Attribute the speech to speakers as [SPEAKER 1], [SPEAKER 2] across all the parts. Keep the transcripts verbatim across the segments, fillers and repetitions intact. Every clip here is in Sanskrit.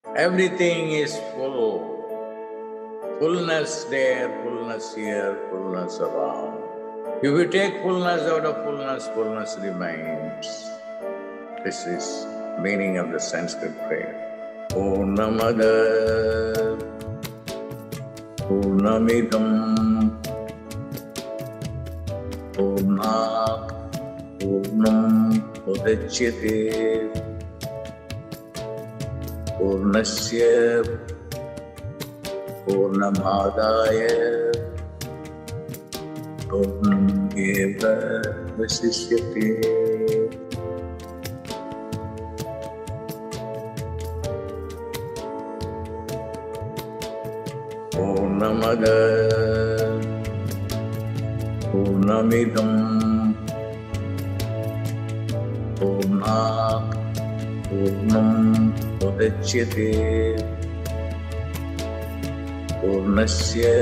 [SPEAKER 1] Everything is full. Fullness there, fullness here, fullness around. If you take fullness out of fullness, fullness remains. This is meaning of the Sanskrit prayer. Purnamada Purnamidam Purnat Purnam Udachyate Purnasya Purnamadaya Purnameva Vasishyate. Purnamada Purnamidam Purnat Purnam Udachyate Purnasya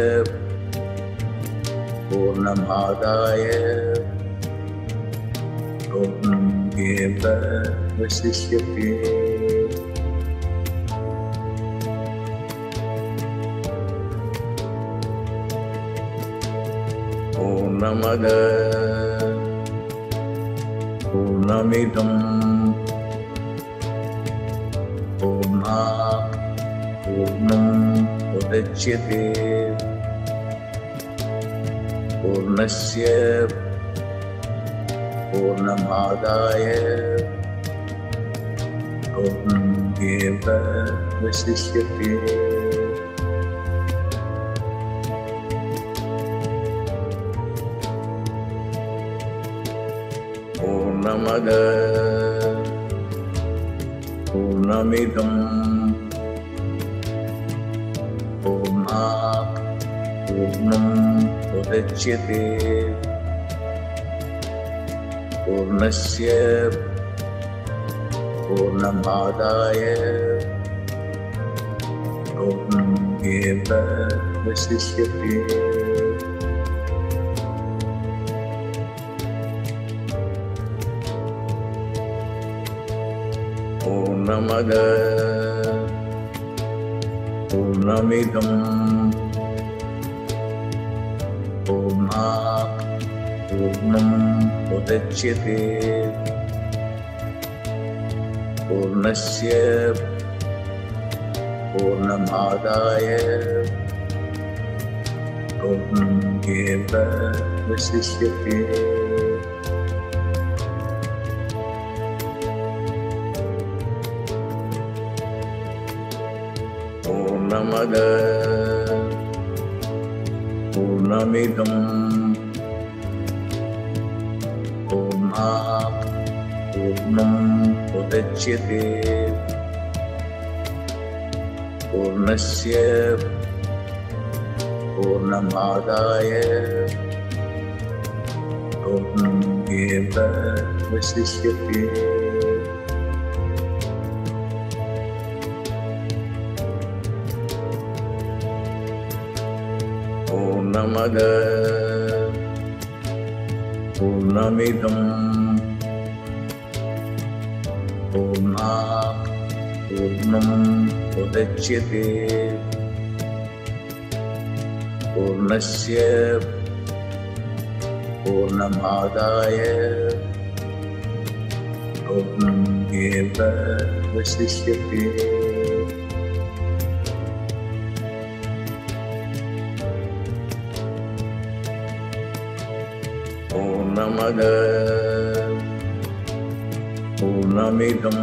[SPEAKER 1] Purnamadaya Purnameva Vasishyate. Purnamada Purnamidam Purnat Purnam Udachyate Purnasya Purnamadaya Purnameva Vasishyate. Purnamada Purnamidam Purnat Purnam Udachyate Purnasya Purnamadaya Purnameva Vasishyate. Purnamada Purnamidam Purnat Purnam Udachyate Purnasya Purnamadaya Purnameva Vasishyate. Purnamada Purnamidam Purnat Purnam Udachyate Purnasya Purnamadaya Purnameva Vasishyate. Purnamada Purnamidam Purnat Purnam Udachyate Purnasya Purnamadaya Purnameva Vasishyate. Purnamada Purnamidam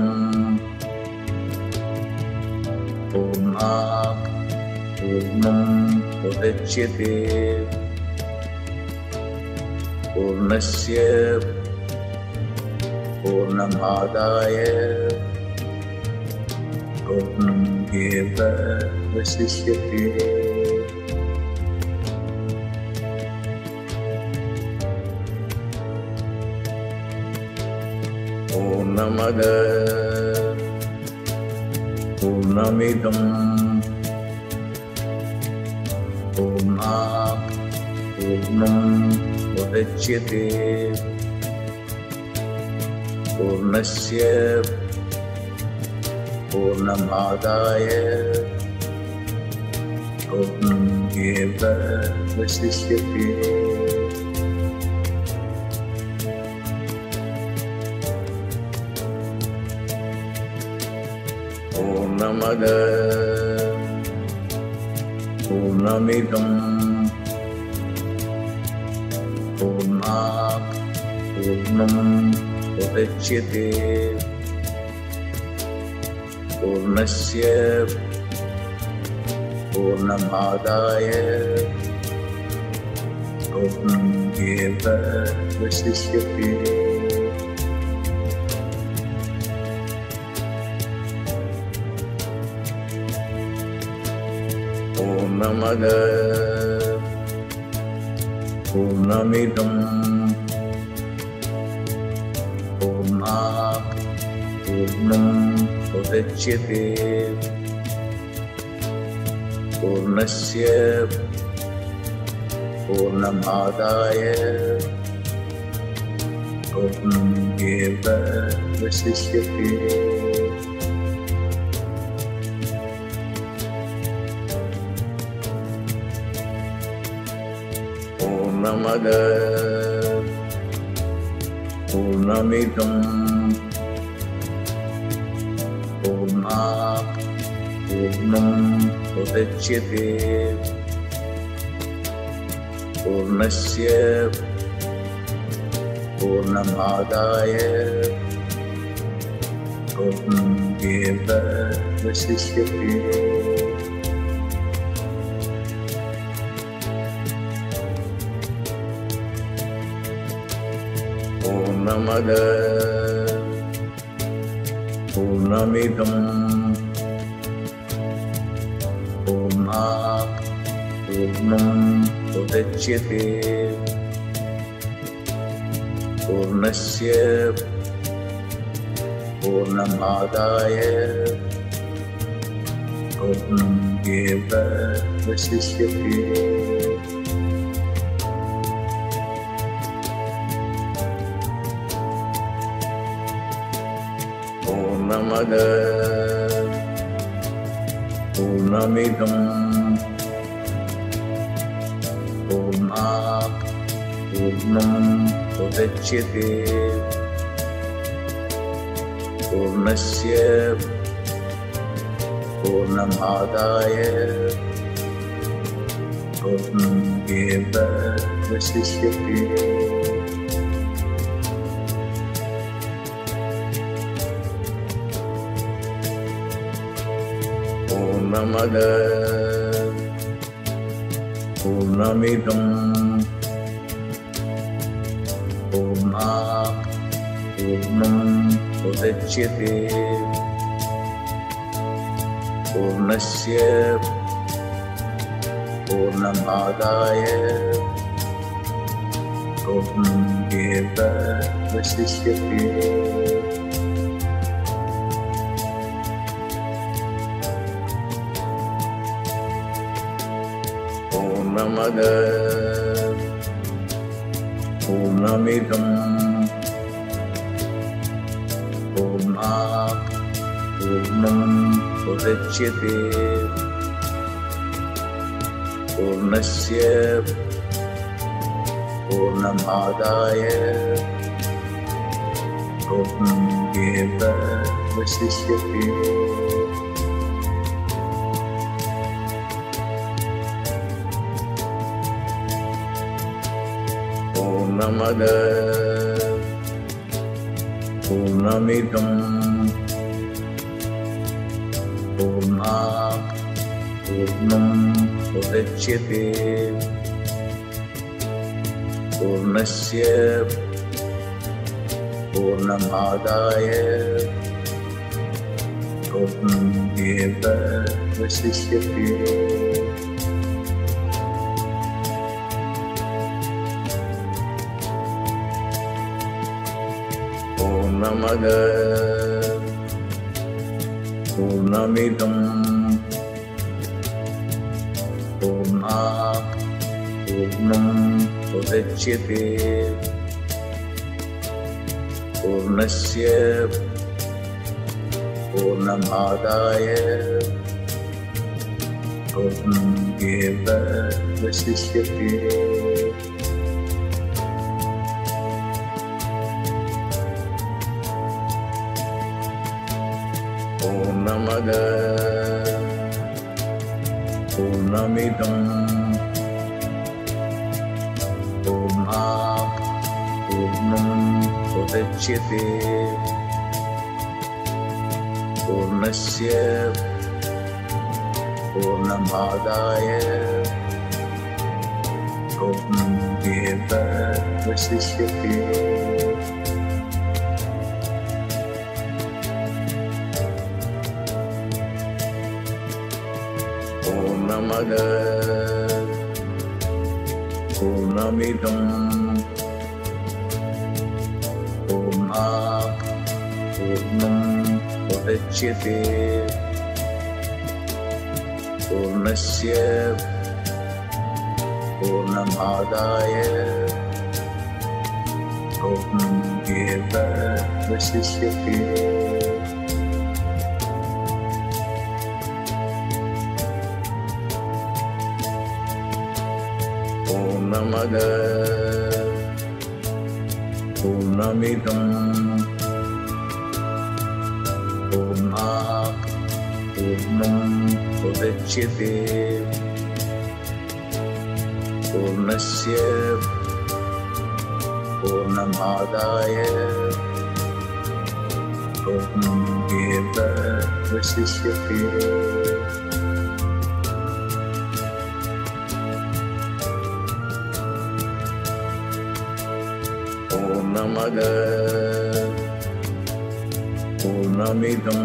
[SPEAKER 1] Purnat Purnam Udachyate Purnasya Purnamadaya Purnameva Vasishyate. Purnamada Purnamidam Purnat Purnam Udachyate Purnasya पूर्णमादाय पूर्णमेवावशिष्यते। पूर्णमद पूर्णमिदं पूर्णात् पूर्णम् उदच्यते। पूर्णस्य पूर्णमादाय पूर्णमेवावशिष्यते। पूर्णमद पूर्णमिदं पूर्णात् पूर्णम् उदच्यते। पूर्णस्य पूर्णमादाय पूर्णमेवावशिष्यते। पूर्णमद पूर्णमिदं पूर्णात् पूर्णम् उदच्यते। पूर्णस्य पूर्णमादाय पूर्णमेवावशिष्यते। पूर्णमद पूर्णमिदं पूर्णात् पूर्णम् उदच्यते। पूर्णस्य पूर्णमादाय पूर्णमेवावशिष्यते। पूर्णमद पूर्णमिदं पूर्णात् पूर्णम् उदच्यते। पूर्णस्य पूर्णमादाय पूर्णमेवावशिष्यते। पूर्णमद पूर्णमिदं पूर्णात् पूर्णम् उदच्यते। पूर्णस्य पूर्णमादाय पूर्णमेवावशिष्यते। पूर्णमद पूर्णमिदं पूर्णात् पूर्णम् उदच्यते। पूर्णस्य पूर्णमादाय पूर्णमेवावशिष्यते। पूर्णमद पूर्णमिदं पूर्णात् पूर्णम् उदच्यते। पूर्णस्य पूर्णमादाय पूर्णमेवावशिष्यते। पूर्णमद पूर्णमिदं पूर्णात् पूर्णम् उदच्यते। पूर्णस्य पूर्णमादाय पूर्णमेवावशिष्यते। पूर्णमदः पूर्णमिदं पूर्णात् पूर्णम् उदच्यते। पूर्णस्य पूर्णमादाय पूर्णमेवावशिष्यते। पूर्णमदः पूर्णमिदं पूर्णात् पूर्णम् उदच्यते। पूर्णस्य पूर्णमादाय पूर्णमेवावशिष्यते। पूर्णमदः पूर्णमिदं पूर्णात् पूर्णम् उदच्यते। पूर्णस्य पूर्णमादाय पूर्णमेवावशिष्यते। पूर्णमदः पूर्णमिदं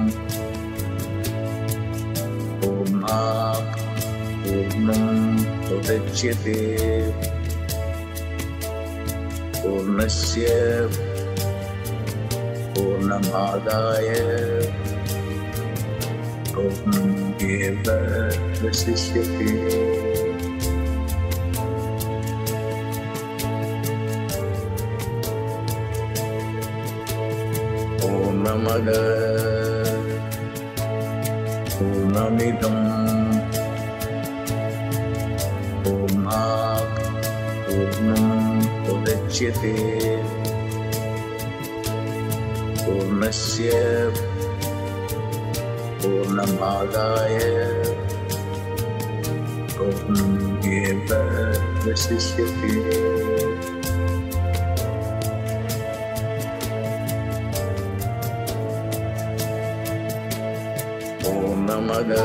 [SPEAKER 1] पूर्णात् पूर्णम् उदच्यते। पूर्णस्य पूर्णमादाय पूर्णमेवावशिष्यते। पूर्णमदः पूर्णमिदं पूर्णात् पूर्णम् उदच्यते। पूर्णस्य पूर्णमादाय पूर्णमेवावशिष्यते। पूर्णमदः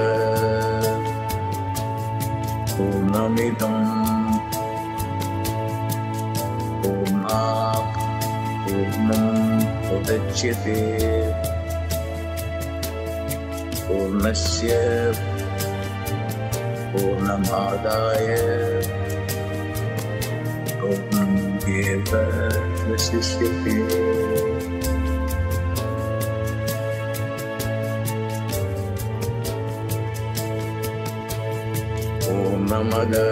[SPEAKER 1] पूर्णमिदं पूर्णात् पूर्णम् उदच्यते। पूर्णस्य पूर्णमादाय पूर्णमेवावशिष्यते। पूर्णमदः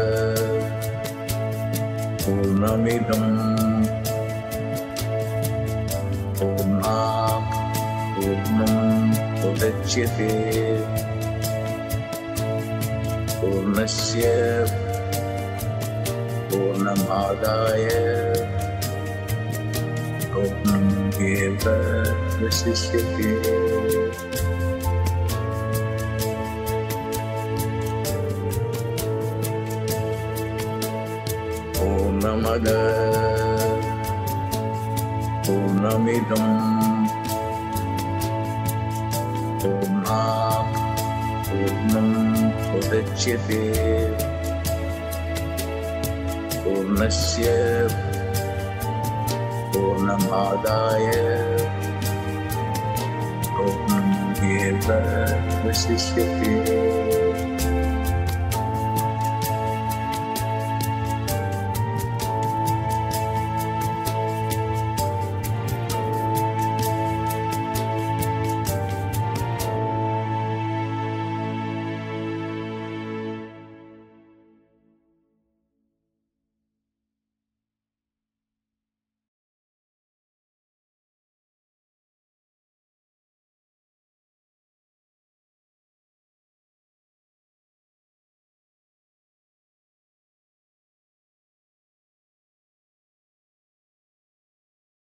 [SPEAKER 1] पूर्णमिदं पूर्णात् पूर्णम् उदच्यते। पूर्णस्य पूर्णमादाय पूर्णमेवावशिष्यते। पूर्णमदः पूर्णमिदं पूर्णात् पूर्णम् उदच्यते। पूर्णस्य पूर्णमादाय पूर्णमेवावशिष्यते।